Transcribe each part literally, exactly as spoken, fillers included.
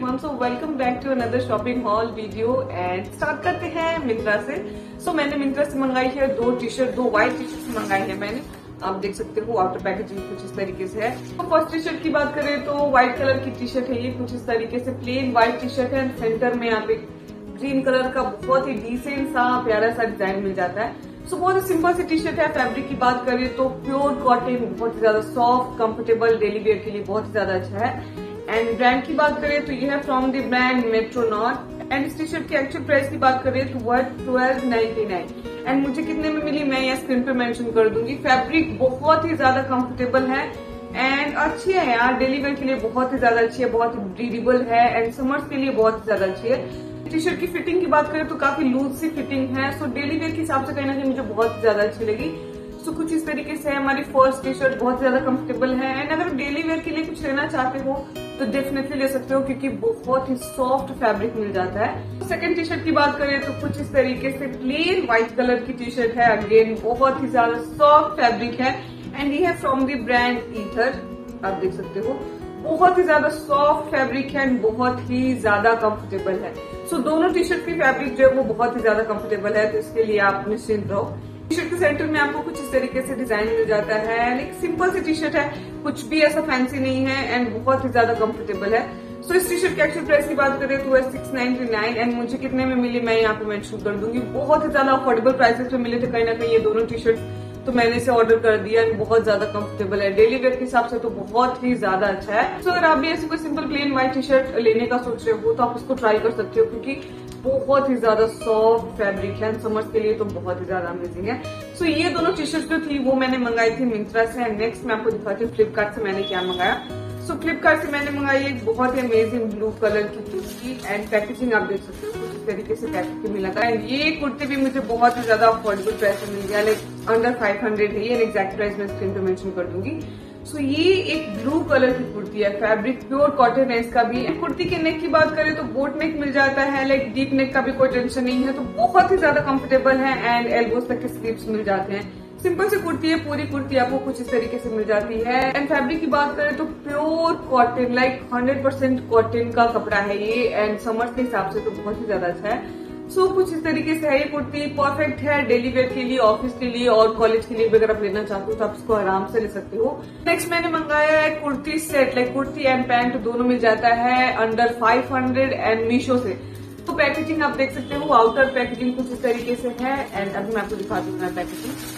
Everyone, so welcome back to another shopping haul video and start करते हैं मिंत्रा से। सो so, मैंने मिंत्रा से मंगाई है दो टी शर्ट, दो व्हाइट टी शर्ट मंगाई है मैंने। आप देख सकते हो आउटर पैकेजिंग कुछ इस तरीके से है। तो फर्स्ट टी शर्ट की बात करें तो व्हाइट कलर की टी शर्ट है, ये कुछ इस तरीके से प्लेन व्हाइट टी शर्ट है। सेंटर में यहाँ पे ग्रीन कलर का बहुत ही डिसेंट सा प्यारा सा डिजाइन मिल जाता है। सो so, बहुत ही सिंपल सी टी शर्ट है। फैब्रिक की बात करें तो प्योर कॉटन, बहुत ही ज्यादा सॉफ्ट, कंफर्टेबल, डेली वेयर के लिए बहुत ही ज्यादा अच्छा है। एंड ब्रांड की बात करें तो यह है from the brand Metronaut. And इस टी शर्ट की एक्चुअल प्राइस की बात करें तो वह ट्वेल्व नाइन्टी नाइन। एंड मुझे कितने में मिली मैं यहाँ स्क्रीन पे मेंशन कर दूंगी। फैब्रिक बहुत ही ज्यादा कंफर्टेबल है एंड अच्छी है यार, डेली वेयर के लिए बहुत ही ज्यादा अच्छी है, बहुत ही ब्रीदेबल है एंड समर्स के लिए बहुत ही ज्यादा अच्छी है। टी शर्ट की फिटिंग की बात करें तो काफी लूज सी फिटिंग है। सो डेली वेयर के हिसाब से कहीं ना कहीं मुझे बहुत ही ज्यादा अच्छी लगी। सो कुछ इस तरीके से है हमारी फर्स्ट टी शर्ट, बहुत ज्यादा कंफर्टेबल है। एंड अगर डेली वेयर के लिए कुछ लेना चाहते हो तो डेफिनेटली ले सकते हो क्योंकि बहुत ही सॉफ्ट फैब्रिक मिल जाता है। सेकंड टी शर्ट की बात करें तो कुछ इस तरीके से प्लेन व्हाइट कलर की टी शर्ट है। अगेन बहुत ही ज्यादा सॉफ्ट फैब्रिक है एंड ये है फ्रॉम द ब्रांड ईथर। आप देख सकते हो बहुत ही ज्यादा सॉफ्ट फैब्रिक है एंड बहुत ही ज्यादा कंफर्टेबल है। सो so, दोनों टी शर्ट की फैब्रिक जो है वो बहुत ही ज्यादा कंफर्टेबल है, तो इसके लिए आप निश्चिंत रहो। टी शर्ट के सेंटर में आपको कुछ इस तरीके से डिजाइन मिल जाता है। एक सिंपल सी टी शर्ट है, कुछ भी ऐसा फैंसी नहीं है एंड बहुत ही ज्यादा कंफर्टेबल है। सो so, इस टी शर्ट की एक्चुअल प्राइस की बात करें तो वह सिक्स नाइन्टी नाइन एंड मुझे कितने में मिली मैं यहाँ पे मेंशन कर दूंगी। बहुत ही ज्यादा अफोर्डेबल प्राइसेस पे मिले थे कहीं ना कहीं ये दोनों टी शर्ट, तो मैंने इसे ऑर्डर कर दिया। बहुत ज्यादा कंफर्टेबल है, डेली वेयर के हिसाब से तो बहुत ही ज्यादा अच्छा है। सो so, अगर आप भी ऐसी कोई simple plain white T shirt लेने का सोच रहे हो तो आप इसको ट्राई कर सकते हो क्योंकि बहुत ही ज्यादा सॉफ्ट फैब्रिक है, समर्स के लिए तो बहुत ही ज्यादा अमेजिंग है। सो so, ये दोनों टी शर्ट जो थी वो मैंने मंगाई थी मिंत्रा से। एंड नेक्स्ट मैं आपको दिखाती हूँ फ्लिपकार्ट से मैंने क्या मंगाया। सो so, फ्लिपकार्ट से मैंने मंगाई एक बहुत ही अमेजिंग ब्लू कलर की कुर्ती एंड पैकेजिंग आप देख सकते हो कुछ इस तरीके से पैकेजिंग मिला था। एंड ये कुर्ती भी मुझे बहुत ही ज्यादा अफोर्डेबल प्राइस में मिल गया, लाइक अंडर फाइव हंड्रेड है ये। एग्जैक्ट प्राइस मैं स्क्रीन पे मेंशन कर दूंगी। सो so, ये एक ब्लू कलर की कुर्ती है, फैब्रिक प्योर कॉटन है इसका भी। कुर्ती के नेक की बात करें तो बोट नेक मिल जाता है, लाइक डीप नेक का भी कोई टेंशन नहीं है, तो बहुत ही ज्यादा कंफर्टेबल है एंड एल्बोज तक के स्लीव्स मिल जाते हैं। सिंपल सी कुर्ती है, पूरी कुर्ती आपको कुछ इस तरीके से मिल जाती है। एंड फैब्रिक की बात करें तो pure cotton, like hundred percent cotton का कपड़ा है ये एंड समर्स के हिसाब से तो बहुत ही ज्यादा अच्छा है। सो so, कुछ इस तरीके से है ये कुर्ती, परफेक्ट है डेली वेयर के लिए, ऑफिस के लिए और कॉलेज के लिए भी अगर आप लेना चाहते हो तो आप इसको आराम से ले सकते हो। नेक्स्ट मैंने मंगाया है kurti set, like kurti and pant दोनों मिल जाता है under five hundred and Meesho से। तो पैकेजिंग आप देख सकते हो, आउटर पैकेजिंग कुछ इस तरीके से है एंड अभी मैं आपको दिखाती हूँ पैकेजिंग।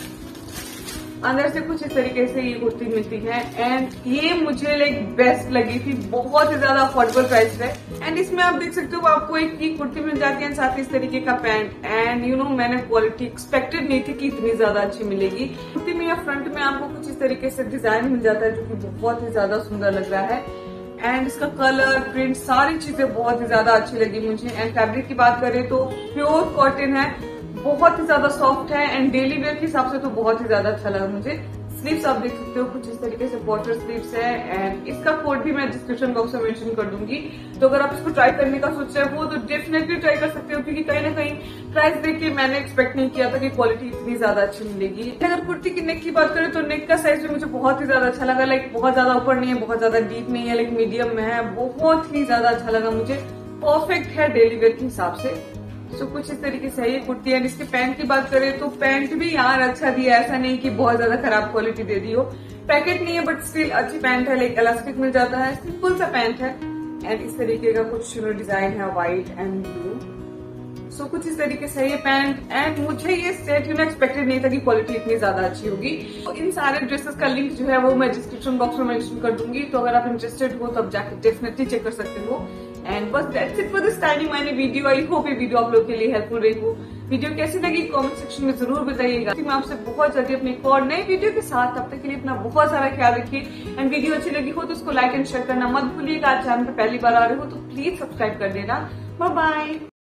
अंदर से कुछ इस तरीके से ये कुर्ती मिलती है एंड ये मुझे लाइक बेस्ट लगी थी, बहुत ही ज्यादा अफोर्डेबल प्राइस है। एंड इसमें आप देख सकते हो आपको एक ये कुर्ती मिल जाती है साथ ही इस तरीके का पैंट। एंड यू नो मैंने क्वालिटी एक्सपेक्टेड नहीं थी कि इतनी ज्यादा अच्छी मिलेगी। कुर्ती में या फ्रंट में आपको कुछ इस तरीके से डिजाइन मिल जाता है जो कि बहुत ही ज्यादा सुंदर लग रहा है एंड इसका कलर, प्रिंट, सारी चीजें बहुत ही ज्यादा अच्छी लगी मुझे। एंड फैब्रिक की बात करें तो प्योर कॉटन है, बहुत ही ज्यादा सॉफ्ट है एंड डेली वेयर के हिसाब से तो बहुत ही ज्यादा अच्छा लगा मुझे। स्लीव्स आप देख सकते हो कुछ इस तरीके से वॉटर स्लीव्स है एंड इसका कोड भी मैं डिस्क्रिप्शन बॉक्स में मेंशन कर दूंगी। तो अगर आप इसको ट्राई करने का सोच रहे हो तो डेफिनेटली ट्राई कर सकते हो क्योंकि कहीं ना कहीं प्राइस देख के मैंने एक्सपेक्ट नहीं किया था कि क्वालिटी इतनी ज्यादा अच्छी मिलेगी। अगर कुर्ती की नेक की बात करें तो नेक का साइज भी मुझे बहुत ही ज्यादा अच्छा लगा, लाइक बहुत ज्यादा ऊपर नहीं है, बहुत ज्यादा डीप नहीं है, लाइक मीडियम में है, बहुत ही ज्यादा अच्छा लगा मुझे। परफेक्ट है डेली वेयर के हिसाब से। सो so, कुछ इस तरीके से है ये कुर्ती। एंड इसके पैंट की बात करें तो पैंट भी यार अच्छा दिया, ऐसा नहीं कि बहुत ज्यादा खराब क्वालिटी दे दी हो। पैकेट नहीं है बट स्टिल अच्छी पैंट है, लाइक इलास्टिक मिल जाता है, सिंपल सा पैंट है एंड इस तरीके का कुछ डिजाइन है व्हाइट एंड ब्लू। सो कुछ इस तरीके से ये पैंट एंड मुझे ये सेट यू नो एक्सपेक्टेड नहीं था कि क्वालिटी इतनी ज्यादा अच्छी होगी। तो इन सारे ड्रेसेस का लिंक जो है वो मैं डिस्क्रिप्शन बॉक्स में मेंशन कर दूंगी, तो अगर आप इंटरेस्टेड हो तो आप जाकर डेफिनेटली चेक कर सकते हो। एंड बस that's it for this tiny miny video. I hope ये वीडियो आप लोग के लिए हेल्पफुल रही हो। वीडियो कैसी लगी कमेंट सेक्शन में जरूर बताइएगा। मैं आपसे बहुत जल्दी अपनी एक और नई वीडियो के साथ, तब तक के लिए अपना बहुत सारा ख्याल रखिए। एंड वीडियो अच्छी लगी हो तो उसको लाइक एंड शेयर करना मत भूलिएगा। चैनल पर पहली बार आ रहे हो तो प्लीज सब्सक्राइब कर देना। Bye bye.